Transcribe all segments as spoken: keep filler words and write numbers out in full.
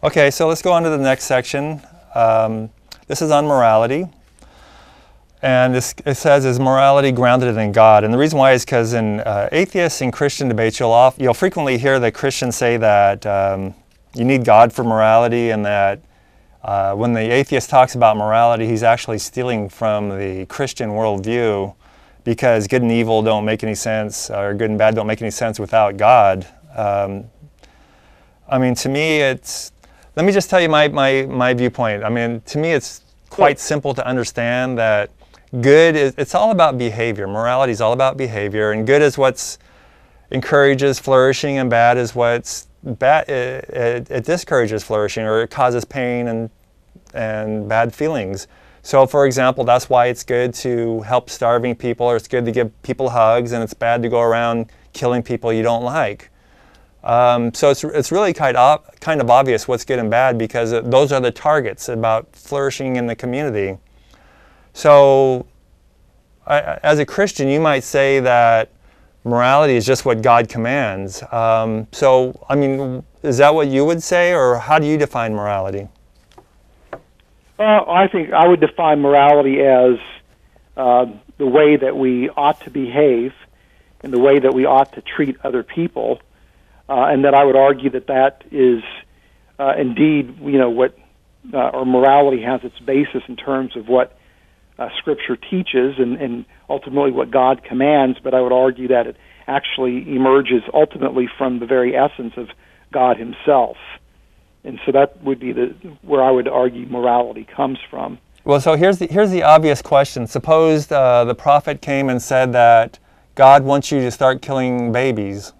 Okay, so let's go on to the next section. Um, this is on morality. And this, it says, is morality grounded in God? And the reason why is because in uh, atheist and Christian debates, you'll, off, you'll frequently hear the Christians say that um, you need God for morality, and that uh, when the atheist talks about morality, he's actually stealing from the Christian worldview, because good and evil don't make any sense, or good and bad don't make any sense without God. Um, I mean, to me, it's, let me just tell you my, my, my viewpoint. I mean, to me, it's quite simple to understand that good is, it's all about behavior. Morality is all about behavior, and good is what's encourages flourishing, and bad is what's bad, it, it, it discourages flourishing, or it causes pain and, and bad feelings. So, for example, that's why it's good to help starving people, or it's good to give people hugs, and it's bad to go around killing people you don't like. Um, so it's, it's really kind of, kind of obvious what's good and bad, because it, those are the targets about flourishing in the community. So I, as a Christian, you might say that morality is just what God commands. Um, so, I mean, is that what you would say, or how do you define morality? Well, I think I would define morality as uh, the way that we ought to behave, and the way that we ought to treat other people. Uh, and that I would argue that that is uh, indeed, you know, what, uh, or morality has its basis in terms of what uh, Scripture teaches, and, and ultimately what God commands. But I would argue that it actually emerges ultimately from the very essence of God Himself. And so that would be the where I would argue morality comes from. Well, so here's the, here's the obvious question. Suppose uh, the prophet came and said that God wants you to start killing babies.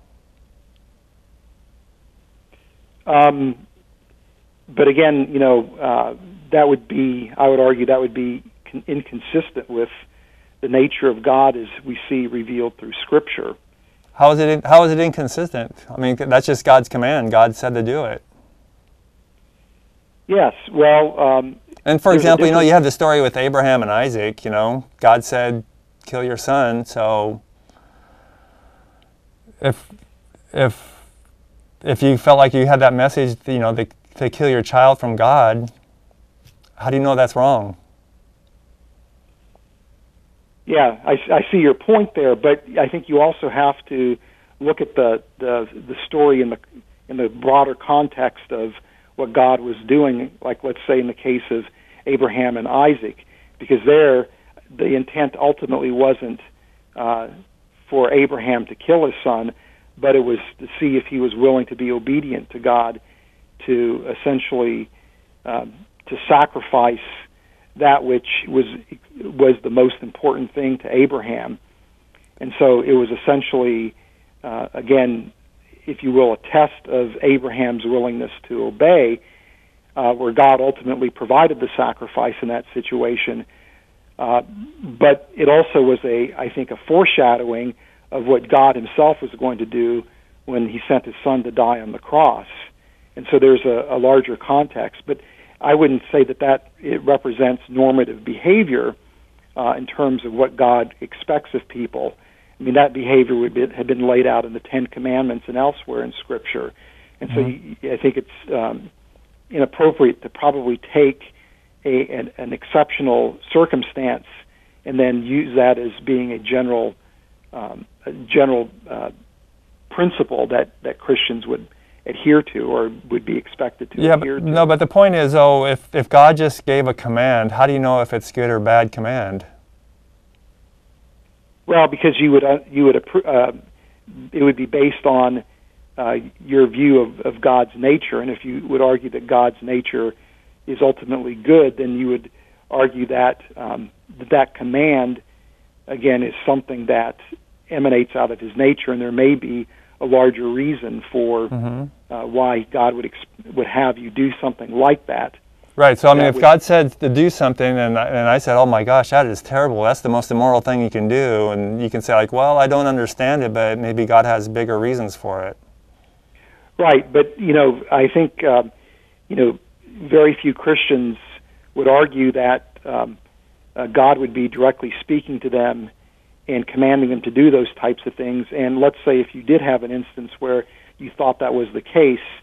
Um, but again, you know, uh, that would be, I would argue that would be con inconsistent with the nature of God as we see revealed through Scripture. How is it, in, how is it inconsistent? I mean, that's just God's command. God said to do it. Yes, well... Um, and for example, you know, you have the story with Abraham and Isaac, you know. God said, kill your son, so if... if If you felt like you had that message, you know, to, to kill your child from God, how do you know that's wrong? Yeah, I, I see your point there, but I think you also have to look at the, the the story in the in the broader context of what God was doing. Like, let's say in the case of Abraham and Isaac, because there the intent ultimately wasn't uh, for Abraham to kill his son, but it was to see if he was willing to be obedient to God, to essentially um, to sacrifice that which was was the most important thing to Abraham. And so it was essentially, uh, again, if you will, a test of Abraham's willingness to obey, uh, where God ultimately provided the sacrifice in that situation. Uh, but it also was a, I think, a foreshadowing of what God Himself was going to do when He sent His Son to die on the cross. And so there's a, a larger context. But I wouldn't say that, that it represents normative behavior uh, in terms of what God expects of people. I mean, that behavior would be, have been laid out in the Ten Commandments and elsewhere in Scripture. And mm-hmm. so you, I think it's um, inappropriate to probably take a, an, an exceptional circumstance and then use that as being a general Um, a general uh, principle that, that Christians would adhere to, or would be expected to yeah, adhere but, to. No, but the point is, though, if, if God just gave a command, how do you know if it's good or bad command? Well, because you would, uh, you would uh, it would be based on uh, your view of, of God's nature, and if you would argue that God's nature is ultimately good, then you would argue that um, that, that command, again, is something that emanates out of His nature, and there may be a larger reason for mm-hmm. uh, why God would ex would have you do something like that. Right. So I mean, if would, God said to do something, and I, and I said, "Oh my gosh, that is terrible. That's the most immoral thing you can do," and you can say, like, "Well, I don't understand it, but maybe God has bigger reasons for it." Right. But you know, I think uh, you know, very few Christians would argue that um, uh, God would be directly speaking to them and commanding them to do those types of things. And let's say if you did have an instance where you thought that was the case,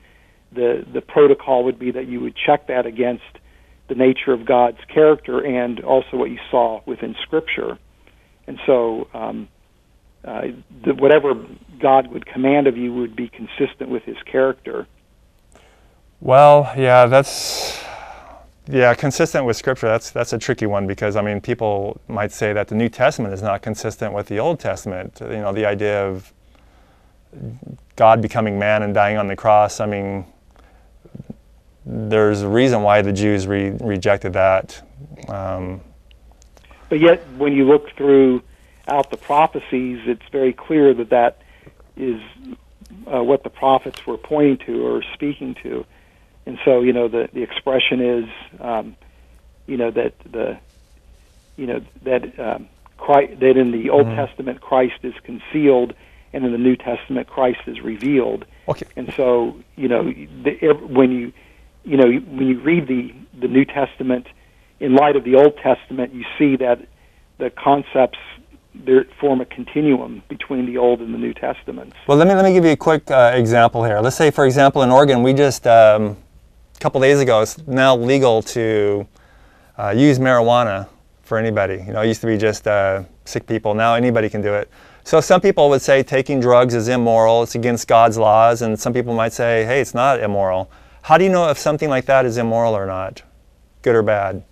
the the protocol would be that you would check that against the nature of God's character and also what you saw within Scripture. And so um, uh, the, whatever God would command of you would be consistent with his character. Well, yeah, that's, yeah, consistent with Scripture. That's, that's a tricky one because, I mean, people might say that the New Testament is not consistent with the Old Testament. You know, the idea of God becoming man and dying on the cross, I mean, there's a reason why the Jews re rejected that. Um, but yet, when you look through out the prophecies, it's very clear that that is uh, what the prophets were pointing to or speaking to. And so, you know, the, the expression is, um, you know, that the, you know, that um, Christ, that in the Old mm-hmm. Testament Christ is concealed, and in the New Testament Christ is revealed. Okay. And so, you know, the, when you You know, when you read the, the New Testament in light of the Old Testament, you see that the concepts there form a continuum between the Old and the New Testaments. Well, let me let me give you a quick uh, example here. Let's say, for example, in Oregon, we just um, a couple days ago, it's now legal to uh, use marijuana for anybody. You know, it used to be just uh, sick people. Now anybody can do it. So some people would say taking drugs is immoral. It's against God's laws, and some people might say, hey, it's not immoral. How do you know if something like that is immoral or not, good or bad?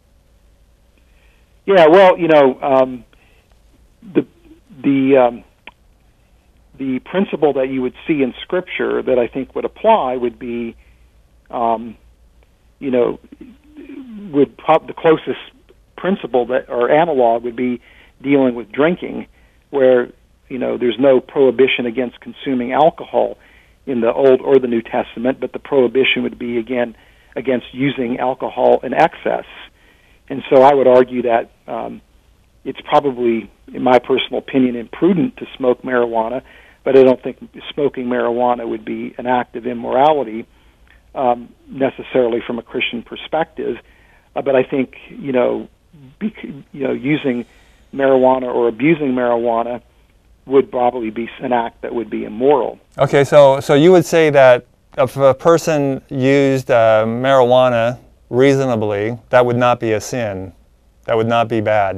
Yeah, well, you know, um, the the um, the principle that you would see in Scripture that I think would apply would be, um, you know, would prob the closest principle that or analog would be dealing with drinking, where you know there's no prohibition against consuming alcohol in the Old or the New Testament, but the prohibition would be, again, against using alcohol in excess. And so I would argue that um, it's probably, in my personal opinion, imprudent to smoke marijuana, but I don't think smoking marijuana would be an act of immorality um, necessarily from a Christian perspective. Uh, but I think, you know, bec you know, using marijuana or abusing marijuana would probably be an act that would be immoral. Okay, so so you would say that if a person used uh, marijuana reasonably, that would not be a sin, that would not be bad.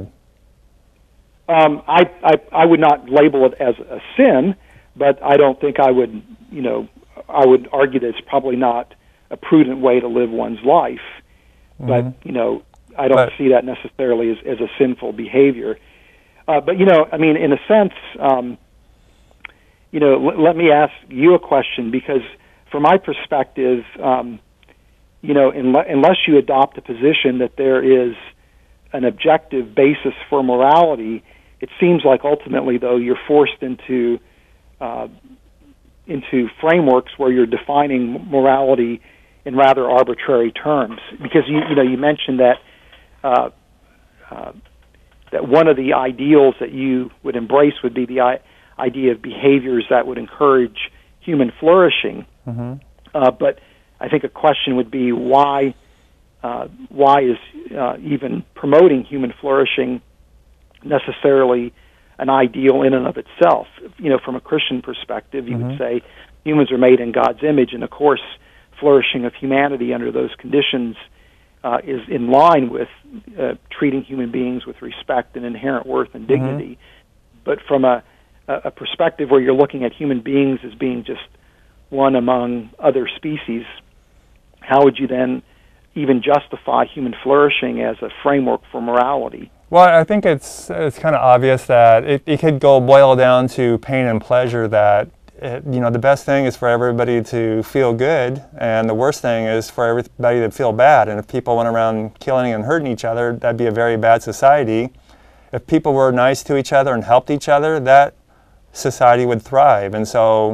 Um, I, I I would not label it as a sin, but I don't think I would, you know, I would argue that it's probably not a prudent way to live one's life. Mm-hmm. But you know, I don't but, see that necessarily as, as a sinful behavior. Uh, but, you know, I mean, in a sense, um, you know, l let me ask you a question, because from my perspective, um, you know, unle unless you adopt a position that there is an objective basis for morality, it seems like ultimately, though, you're forced into uh, into frameworks where you're defining morality in rather arbitrary terms. Because, you, you know, you mentioned that uh, uh, that one of the ideals that you would embrace would be the I idea of behaviors that would encourage human flourishing. Mm-hmm. uh, but I think a question would be why uh, why is uh, even promoting human flourishing necessarily an ideal in and of itself? You know, from a Christian perspective, you mm-hmm. would say humans are made in God's image, and of course, flourishing of humanity under those conditions Uh, is in line with uh, treating human beings with respect and inherent worth and dignity. Mm-hmm. But from a, a perspective where you're looking at human beings as being just one among other species, how would you then even justify human flourishing as a framework for morality? Well, I think it's, it's kind of obvious that it, it could go boil down to pain and pleasure, that It, you know, the best thing is for everybody to feel good, and the worst thing is for everybody to feel bad. And if people went around killing and hurting each other, that'd be a very bad society. If people were nice to each other and helped each other, that society would thrive. And so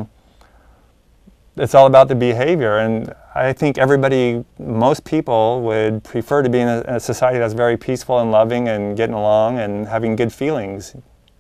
it's all about the behavior. And I think everybody, most people would prefer to be in a, in a society that's very peaceful and loving and getting along and having good feelings.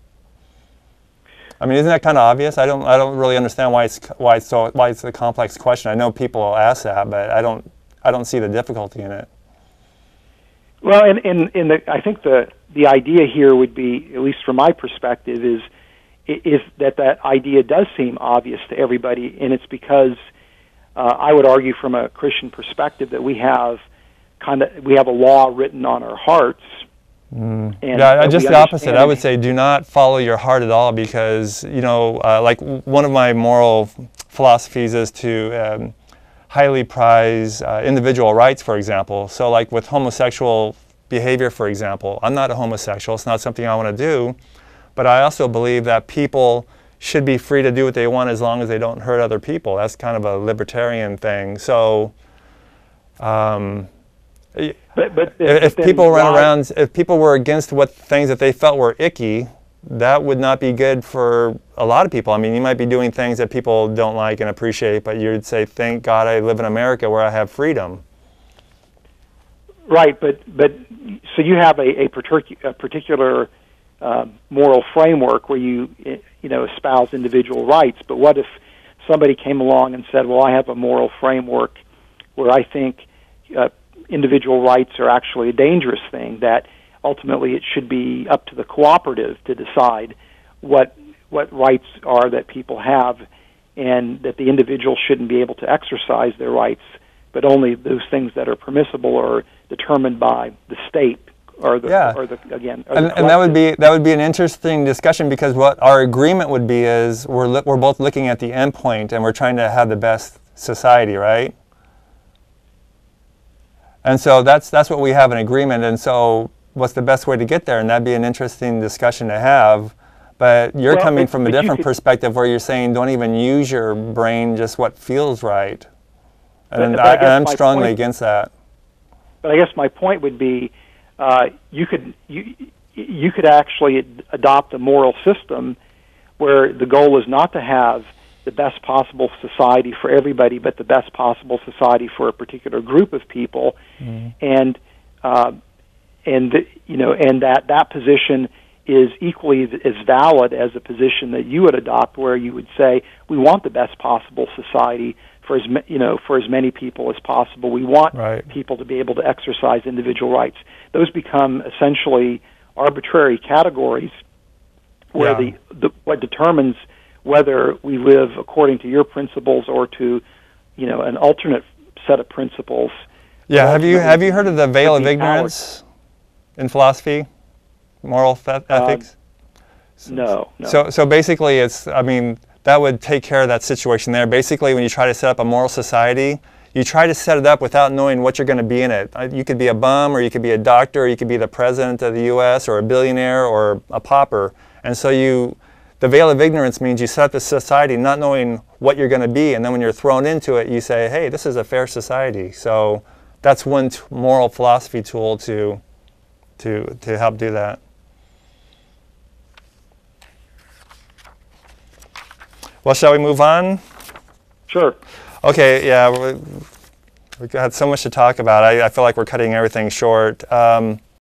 I mean, isn't that kind of obvious? I don't, I don't really understand why it's, why it's so, why it's a complex question. I know people ask that, but I don't, I don't see the difficulty in it. Well, in, in, in the, I think the, the idea here would be, at least from my perspective, is, is that that idea does seem obvious to everybody, and it's because uh, I would argue from a Christian perspective that we have kind of we have a law written on our hearts. Mm. Yeah, just the opposite. I would say do not follow your heart at all, because, you know, uh, like one of my moral philosophies is to um, highly prize uh, individual rights, for example. So like with homosexual behavior, for example, I'm not a homosexual. It's not something I want to do. But I also believe that people should be free to do what they want as long as they don't hurt other people. That's kind of a libertarian thing. So um, But, but if, if people run around, if people were against what things that they felt were icky, that would not be good for a lot of people. I mean, you might be doing things that people don't like and appreciate, but you'd say, thank God I live in America where I have freedom. Right, but but so you have a, a, partic a particular uh, moral framework where you you know espouse individual rights. But what if somebody came along and said, well, I have a moral framework where I think uh, individual rights are actually a dangerous thing, that ultimately it should be up to the cooperative to decide what what rights are that people have, and that the individual shouldn't be able to exercise their rights, but only those things that are permissible are determined by the state or the yeah. or the again or and, the and that would be that would be an interesting discussion, because what our agreement would be is we're we're both looking at the end point and we're trying to have the best society, right? And so that's that's what we have in agreement. And so what's the best way to get there? And that'd be an interesting discussion to have. But you're well, coming it, from a different perspective where you're saying don't even use your brain, just what feels right. And, but, I, but and I'm strongly point, against that. But I guess my point would be uh, you could you you could actually ad adopt a moral system where the goal is not to have the best possible society for everybody, but the best possible society for a particular group of people, mm. and uh, and the, you know, and that that position is equally as valid as a position that you would adopt, where you would say we want the best possible society for as you know for as many people as possible. We want right. people to be able to exercise individual rights. Those become essentially arbitrary categories, where yeah. the, the what determines whether we live according to your principles or to, you know, an alternate set of principles. Yeah, have you have you heard of the veil of ignorance in philosophy, moral ethics? Uh, no, no. So so basically, it's I mean that would take care of that situation there. Basically, when you try to set up a moral society, you try to set it up without knowing what you're going to be in it. You could be a bum, or you could be a doctor, or you could be the president of the U S, or a billionaire, or a pauper, and so you. The veil of ignorance means you set up this society not knowing what you're going to be, and then when you're thrown into it, you say, hey, this is a fair society. So that's one t moral philosophy tool to, to, to help do that. Well, shall we move on? Sure. Okay, yeah, we, we've got so much to talk about. I, I feel like we're cutting everything short. Um,